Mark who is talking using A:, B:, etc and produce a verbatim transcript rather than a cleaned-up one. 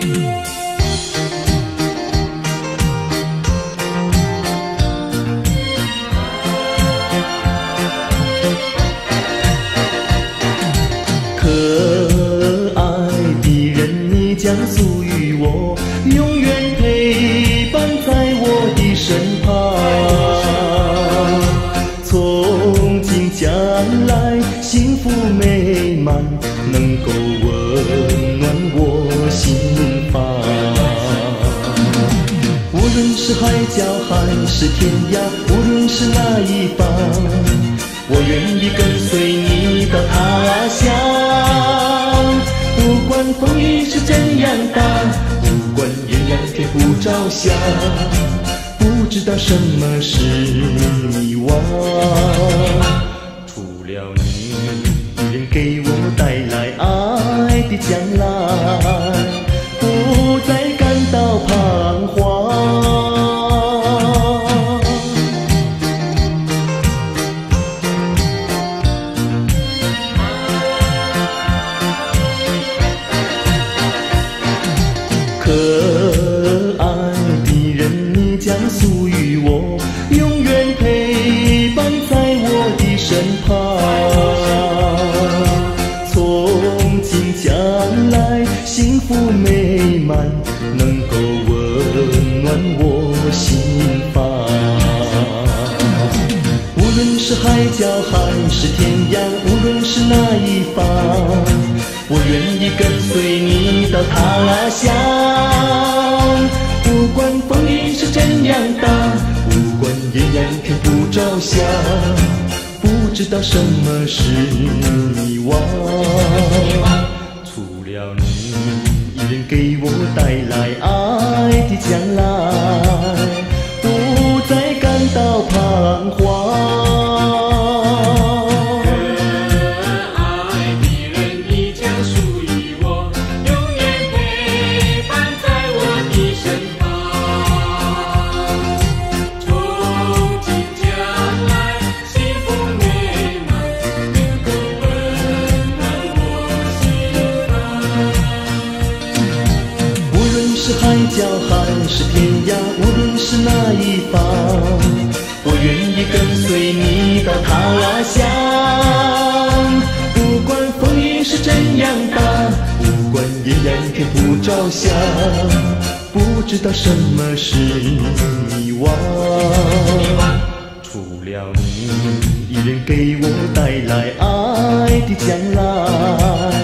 A: 将属于我，永远陪伴在我的身旁。从今将来，幸福美满，能够温暖我心房。无论是海角还是天涯，无论是哪一方，我愿意跟随你到他乡。不管风雨是怎样大，不管艳阳天不照下，不知道什么是迷惘。除了你一人给我带来爱的将来，不再感到彷徨。可爱的人，你将属于我，永远陪伴在我的身旁。从今将来，幸福美满，能够温暖我心房。无论是海角还是天涯，无论是哪一方，我愿意跟随你到他乡。不管风雨是怎样大，不管艳阳天不照下，不知道什么是迷惘。除了你一人给我带来爱的将来，不再感到彷徨。是海角还是天涯，无论是哪一方，我愿意跟随你到他乡。不管风雨是怎样大，不管艳阳天不照下，不知道什么是迷惘。除了你一人给我带来爱的将来，